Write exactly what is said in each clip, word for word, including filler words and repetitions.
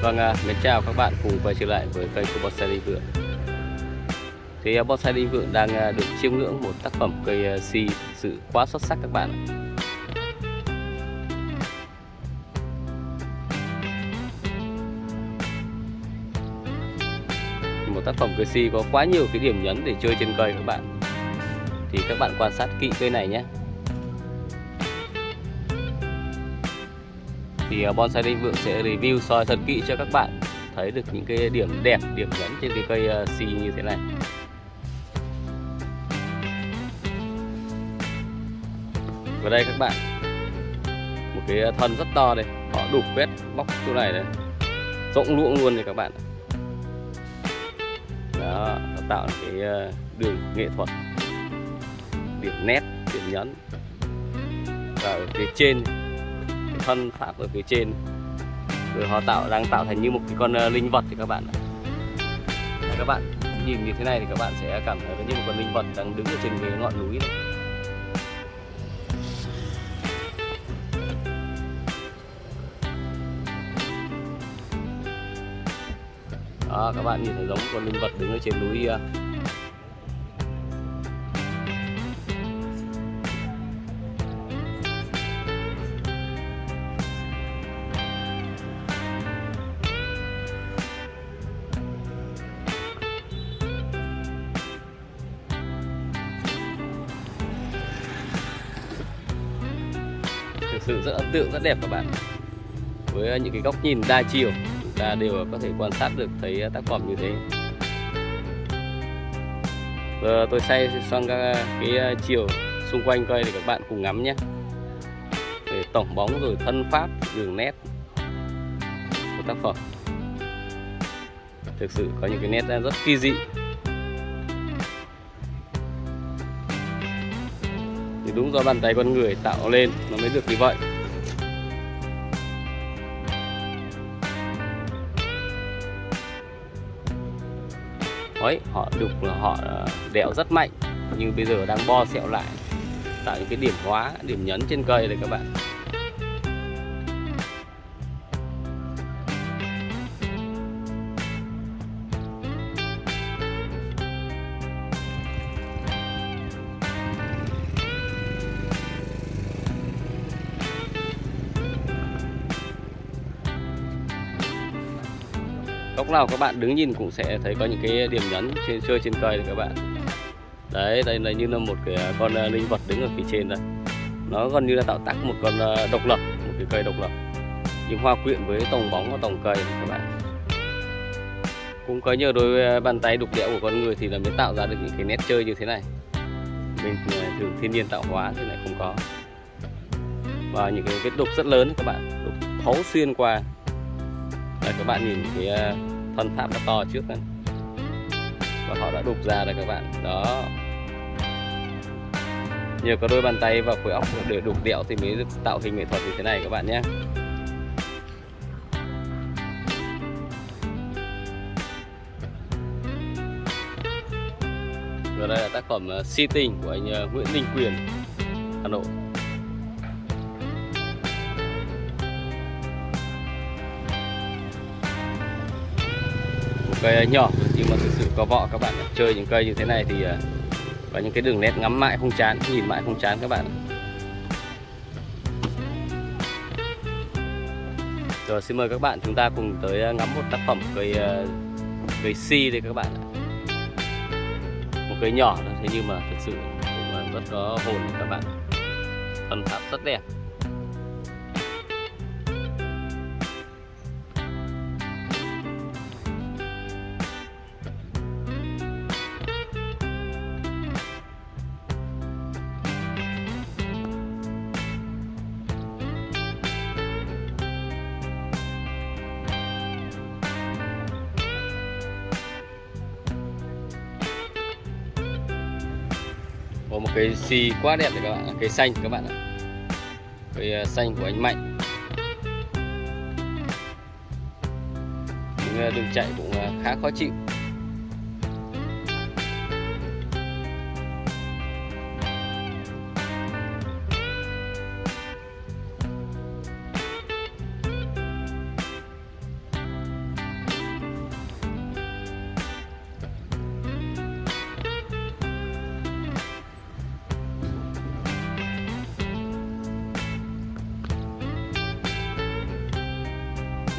Vâng, mến chào các bạn cùng quay trở lại với kênh của Bonsai Đinh Vượng. Thì Bonsai Đinh Vượng đang được chiêm ngưỡng một tác phẩm cây si thực sự quá xuất sắc các bạn. Một tác phẩm cây si có quá nhiều cái điểm nhấn để chơi trên cây các bạn. Thì các bạn quan sát kỹ cây này nhé. Thì Bonsai Đinh Vượng sẽ review soi thật kỹ cho các bạn thấy được những cái điểm đẹp, điểm nhấn trên cái cây si như thế này. Và đây các bạn, một cái thân rất to đây, họ đục vết bóc chỗ này đấy, rộng luộng luôn này các bạn. Đó, nó tạo cái đường nghệ thuật, điểm nét, điểm nhấn. Và ở phía trên, cái thân pháp ở phía trên, rồi họ tạo đang tạo thành như một cái con linh vật thì các bạn. Đấy, các bạn nhìn như thế này thì các bạn sẽ cảm thấy như một con linh vật đang đứng ở trên cái ngọn núi này. Đó, các bạn nhìn thấy giống con linh vật đứng ở trên núi. Thực sự rất ấn tượng, rất đẹp các bạn. Với những cái góc nhìn đa chiều, chúng ta đều có thể quan sát được thấy tác phẩm như thế. Giờ tôi xoay sang các cái chiều xung quanh cây để các bạn cùng ngắm nhé. Để tổng bóng rồi thân pháp, đường nét của tác phẩm thực sự có những cái nét rất kỳ dị. Thì đúng do bàn tay con người tạo lên nó mới được như vậy. Đấy, họ đục là họ đẽo rất mạnh, nhưng bây giờ đang bo sẹo lại, tạo những cái điểm hóa, điểm nhấn trên cây này các bạn. Góc nào các bạn đứng nhìn cũng sẽ thấy có những cái điểm nhấn trên chơi trên cây này các bạn. Đấy, đây là như là một cái con linh vật đứng ở phía trên đây. Nó gần như là tạo tác một con độc lập, một cái cây độc lập, nhưng hòa quyện với tổng bóng và tổng cây này các bạn. Cũng có nhờ đôi bàn tay đục đẽo của con người thì là mới tạo ra được những cái nét chơi như thế này. Mình thường thiên nhiên tạo hóa thì lại không có. Và những cái vết đục rất lớn các bạn, đục thấu xuyên qua. Đây, các bạn nhìn cái thân pháp nó to trước này. Và họ đã đục ra đây các bạn. Đó. Nhờ có đôi bàn tay và khối óc để đục đẽo thì mới được tạo hình nghệ thuật như thế này các bạn nhé. Và đây là tác phẩm Si Tình của anh Nguyễn Đình Quyền, Hà Nội. Cây nhỏ nhưng mà thực sự có vỏ các bạn. Chơi những cây như thế này thì có những cái đường nét ngắm mãi không chán, nhìn mãi không chán các bạn. Rồi xin mời các bạn chúng ta cùng tới ngắm một tác phẩm cây cây si đây các bạn. Một cây nhỏ thế nhưng mà thực sự cũng rất có hồn các bạn. Thân pháp rất đẹp. Có một cây si quá đẹp này các bạn, cây xanh các bạn ạ. Cây xanh của anh Mạnh. Nhưng đường chạy cũng khá khó chịu.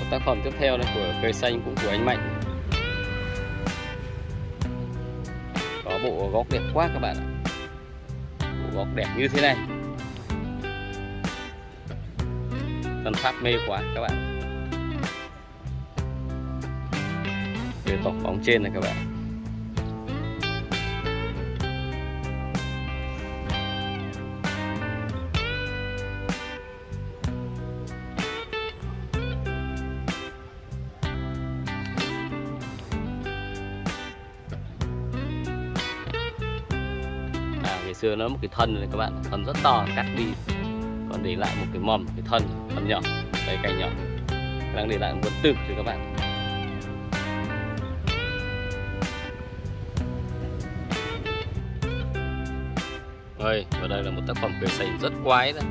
Một tác phẩm tiếp theo là của cây xanh cũng của anh Mạnh. Có bộ góc đẹp quá các bạn ạ. Bộ góc đẹp như thế này, thân pháp mê quá các bạn. Bê tông bóng trên này các bạn. À, ngày xưa nó một cái thân này các bạn, thân rất to, cắt đi còn để lại một cái mầm, cái thân thân nhỏ, đây cành nhỏ, đang để lại một vân tử cho các bạn. Đây, và đây là một tác phẩm cây xanh rất quái đấy.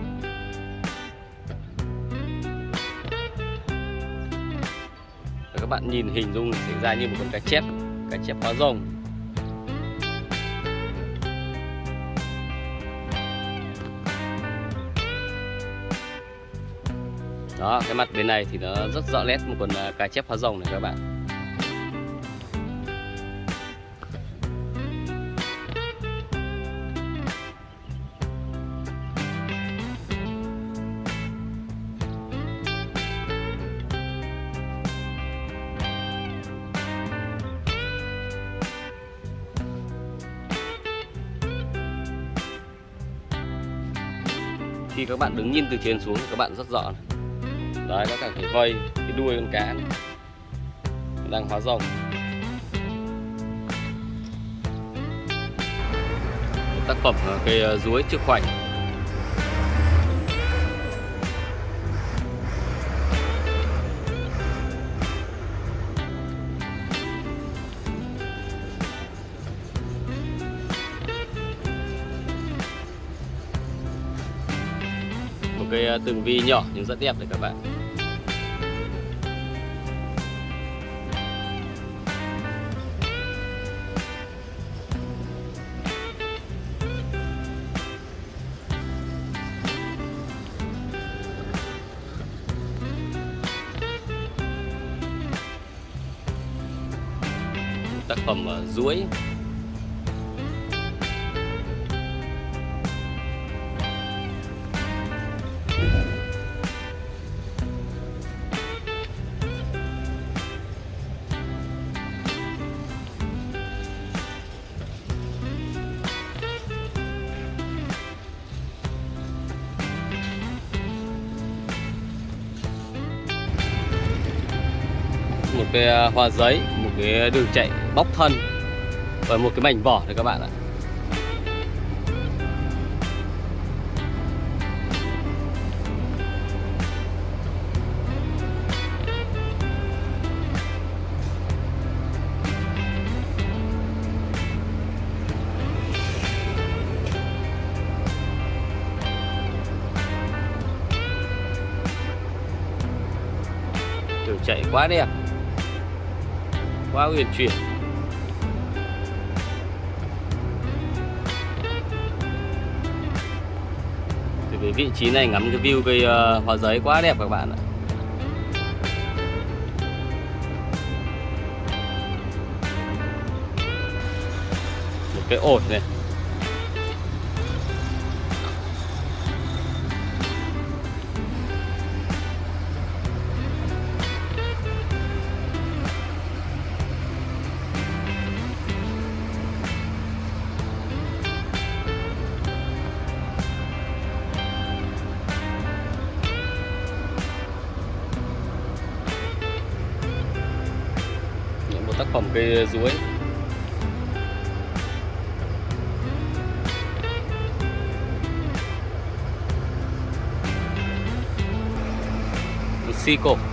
Và các bạn nhìn hình dung sẽ ra như một con cá chép, cá chép hóa rồng. Đó, cái mặt bên này thì nó rất rõ nét một con cá chép hóa rồng này các bạn. Khi các bạn đứng nhìn từ trên xuống thì các bạn rất rõ này. Đấy, các bạn phải vây cái đuôi con cá này, đang hóa rồng. Một tác phẩm cây ruối trước khoảnh. Một cây tường vi nhỏ nhưng rất đẹp đấy các bạn. Tác phẩm ruối. Một cái hoa giấy, một cái đường chạy bóc thân và một cái mảnh vỏ này các bạn ạ. Đường chạy quá đẹp, quá uyển chuyển. Từ cái vị trí này ngắm cái view cây uh, hoa giấy quá đẹp các bạn ạ. Một cái ổi này. Một tác phẩm cây ruối. Một xi cổ.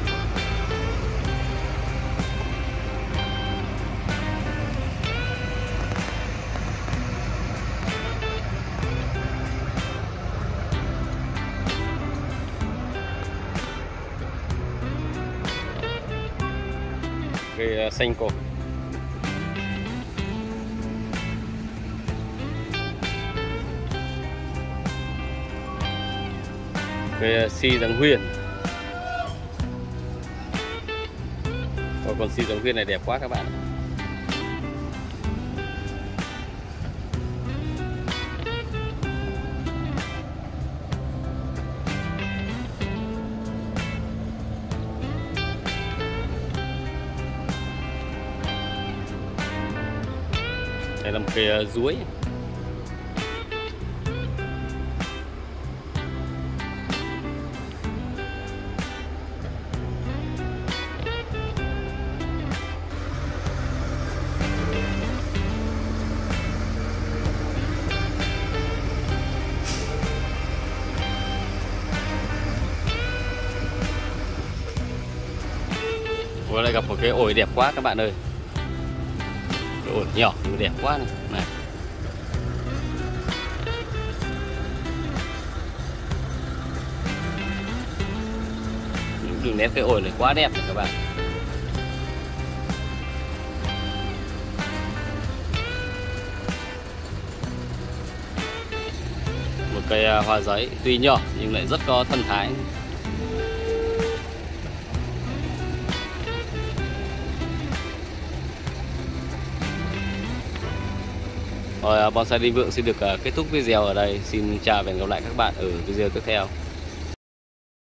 Cây xanh cổ. Cây si răng huyền. Còn con si giống viên này đẹp quá các bạn. Đây là một cây uh, ruối. Vừa lại gặp một cái ổi đẹp quá các bạn ơi. Cái ổi nhỏ nhưng đẹp quá này. Này. Những đường nét cái ổi này quá đẹp này các bạn. Một cây hoa giấy tuy nhỏ nhưng lại rất có thần thái. Rồi, Bonsai Đinh Vượng xin được kết thúc video ở đây. Xin chào và hẹn gặp lại các bạn ở video tiếp theo.